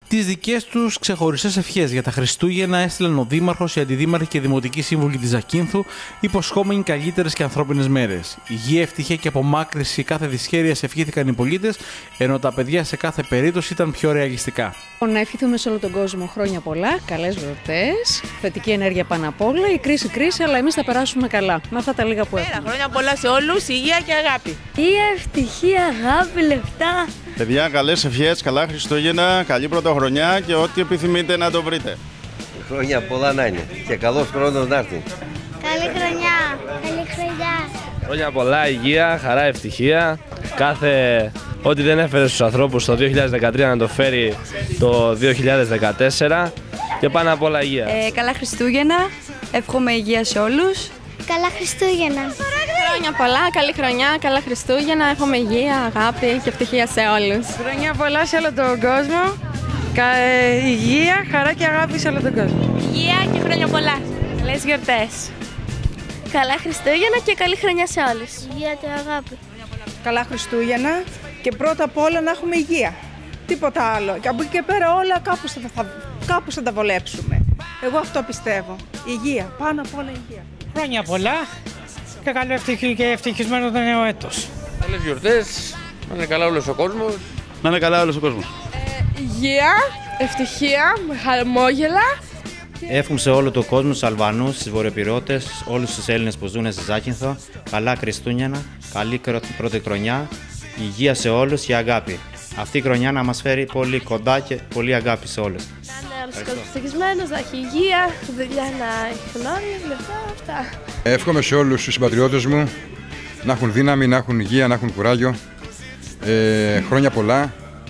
Τις δικές τους ξεχωριστές ευχές για τα Χριστούγεννα έστειλαν ο Δήμαρχος, η Αντιδήμαρχη και η Δημοτική Σύμβουλη της Ζακύνθου, υποσχόμενοι καλύτερες και ανθρώπινες μέρες. Υγεία, ευτυχία και απομάκρυνση κάθε δυσχέρειας ευχήθηκαν οι πολίτες, ενώ τα παιδιά σε κάθε περίπτωση ήταν πιο ρεαλιστικά. Να ευχηθούμε σε όλο τον κόσμο χρόνια πολλά, καλές γιορτές, θετική ενέργεια πάνω απ' όλα, η κρίση, αλλά εμείς θα περάσουμε καλά με αυτά τα λίγα που έχουμε. Χρόνια πολλά σε όλους, υγεία και αγάπη. Υγεία, ευτυχία, αγάπη, λεφτά. Παιδιά, καλές ευχές, καλά Χριστούγεννα, καλή πρωτοχρονιά και ό,τι επιθυμείτε να το βρείτε. Χρόνια πολλά να είναι και καλός χρόνος να έρθει. Καλή χρονιά, καλή χρονιά. Χρόνια πολλά, υγεία, χαρά, ευτυχία. Ό,τι δεν έφερε στους ανθρώπους το 2013 να το φέρει το 2014 και πάνω απ' όλα υγεία. Καλά Χριστούγεννα, εύχομαι υγεία σε όλους. Καλά Χριστούγεννα. Χρόνια πολλά, καλή χρονιά, καλά Χριστούγεννα, εύχομαι υγεία, αγάπη και ευτυχία σε όλους. Χρόνια πολλά σε όλο τον κόσμο, υγεία, χαρά και αγάπη σε όλο τον κόσμο. Υγεία και χρόνια πολλά. Καλές γιορτές. Καλά Χριστούγεννα και καλή χρονιά σε όλους. Υγεία και αγάπη. Καλά Χριστούγεννα και πρώτα απ' όλα να έχουμε υγεία. Τίποτα άλλο. Και από εκεί και πέρα όλα κάπου θα τα βολέψουμε. Εγώ αυτό πιστεύω. Υγεία, πάνω απ' όλα υγεία. Χρόνια πολλά και καλό και ευτυχισμένο το νέο έτος. Καλές γιορτές, να είναι καλά όλος ο κόσμος. Να είναι καλά όλος ο κόσμος. Υγεία, ευτυχία, χαμόγελα. Εύχομαι σε όλο τον κόσμο, στους Αλβανούς, στους Βορειοπυρώτες, όλους τους Έλληνες που ζουν στη Ζάκυνθο, καλά Χριστούγεννα, καλή πρώτη χρονιά, υγεία σε όλους και αγάπη. Αυτή η χρονιά να μας φέρει πολύ κοντά και πολύ αγάπη σε όλους. Να είναι όλος ο κόσμος ευτυχισμένος, να έχει υγεία, δουλειά να έχει γνώρια, λεφτά, αυτά. Εύχομαι σε όλους τους συμπατριώτες μου να έχουν δύναμη, να έχουν υγεία, να έχουν κουράγιο, χρόνια πολλά,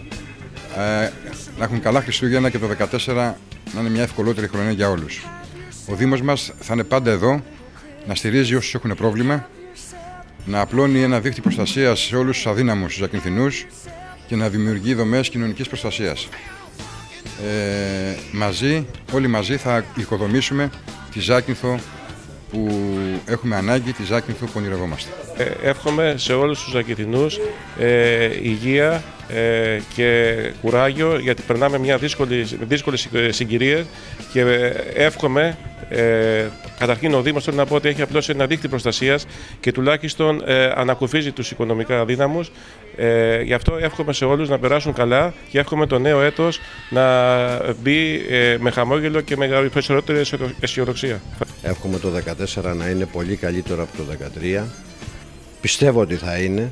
να έχουν καλά Χριστούγεννα και το 2014 να είναι μια ευκολότερη χρονιά για όλους. Ο Δήμος μας θα είναι πάντα εδώ, να στηρίζει όσους έχουν πρόβλημα, να απλώνει ένα δίκτυο προστασίας σε όλους τους αδύναμους, τους Ζακυνθινούς και να δημιουργεί δομές κοινωνικής προστασίας. Όλοι μαζί θα οικοδομήσουμε τη Ζάκυνθο που έχουμε ανάγκη, τη Ζάκυνθο που ονειρευόμαστε. Εύχομαι σε όλους τους Ζακυνθινούς υγεία και κουράγιο, γιατί περνάμε μια δύσκολη συγκυρία και εύχομαι, καταρχήν ο Δήμος θέλω να πω ότι έχει απλώσει ένα δίκτυο προστασίας και τουλάχιστον ανακουφίζει τους οικονομικά αδύναμους. Γι' αυτό εύχομαι σε όλους να περάσουν καλά και εύχομαι το νέο έτος να μπει με χαμόγελο και με περισσότερη αισιοδοξία. Εύχομαι το 2014 να είναι πολύ καλύτερο από το 2013. Πιστεύω ότι θα είναι.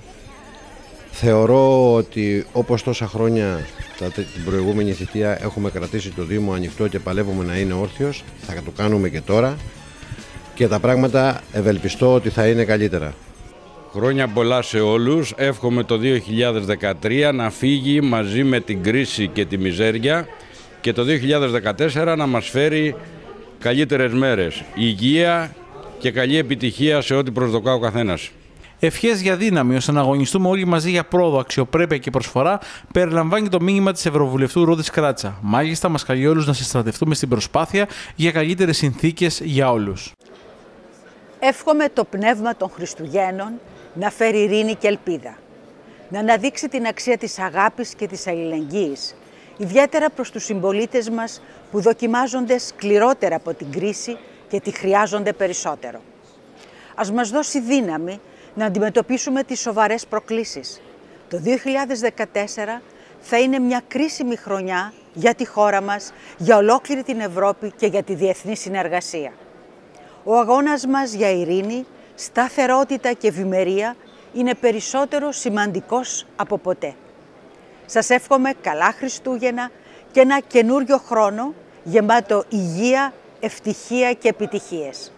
Θεωρώ ότι όπως τόσα χρόνια την προηγούμενη θητεία έχουμε κρατήσει το Δήμο ανοιχτό και παλεύουμε να είναι όρθιος, θα το κάνουμε και τώρα και τα πράγματα ευελπιστώ ότι θα είναι καλύτερα. Χρόνια πολλά σε όλους. Εύχομαι το 2013 να φύγει μαζί με την κρίση και τη μιζέρια και το 2014 να μας φέρει καλύτερες μέρες. Υγεία και καλή επιτυχία σε ό,τι προσδοκά ο καθένας. Ευχές για δύναμη ώστε να αγωνιστούμε όλοι μαζί για πρόοδο, αξιοπρέπεια και προσφορά, περιλαμβάνει το μήνυμα της Ευρωβουλευτού Ρόδης Κράτσα. Μάλιστα, μας καλεί όλους να συστρατευτούμε στην προσπάθεια για καλύτερες συνθήκες για όλους. Εύχομαι το πνεύμα των Χριστουγέννων να φέρει ειρήνη και ελπίδα. Να αναδείξει την αξία της αγάπης και της αλληλεγγύης, ιδιαίτερα προς τους συμπολίτες μας που δοκιμάζονται σκληρότερα από την κρίση και τη χρειάζονται περισσότερο. Ας μας δώσει δύναμη να αντιμετωπίσουμε τις σοβαρές προκλήσεις. Το 2014 θα είναι μια κρίσιμη χρονιά για τη χώρα μας, για ολόκληρη την Ευρώπη και για τη διεθνή συνεργασία. Ο αγώνας μας για ειρήνη, σταθερότητα και ευημερία είναι περισσότερο σημαντικός από ποτέ. Σας εύχομαι καλά Χριστούγεννα και ένα καινούριο χρόνο γεμάτο υγεία, ευτυχία και επιτυχίες.